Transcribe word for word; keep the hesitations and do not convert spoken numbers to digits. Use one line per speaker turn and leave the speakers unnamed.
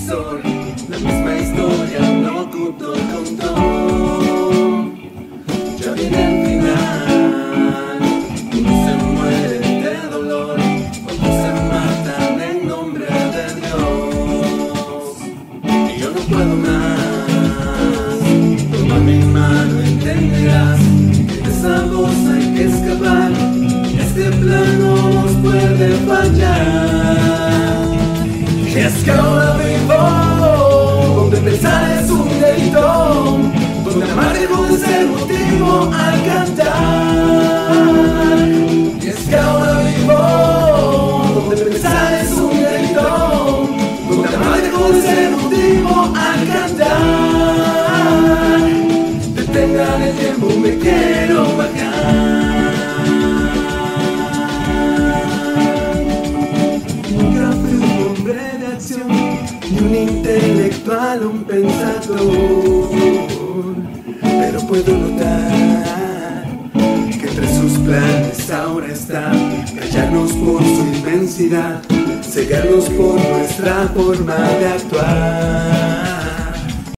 televisor, la misma historia, no oculto el contó. Ya viene el final, uno se muere de dolor, otros se matan en nombre de Dios. Y yo no puedo más, toma mi mano, entenderás que de esa voz hay que escapar. Este plano nos puede fallar. Y es que ahora vivo donde pensar es un delito, donde amar dejó de ser motivo al cantar. Y es que ahora vivo donde pensar es un delito, donde amar dejó de ser motivo al cantar. Detengan el tiempo, me quiero bajar. Y un intelectual, un pensador, pero puedo notar que entre sus planes ahora está callarnos por su inmensidad, cegarnos por nuestra forma de actuar.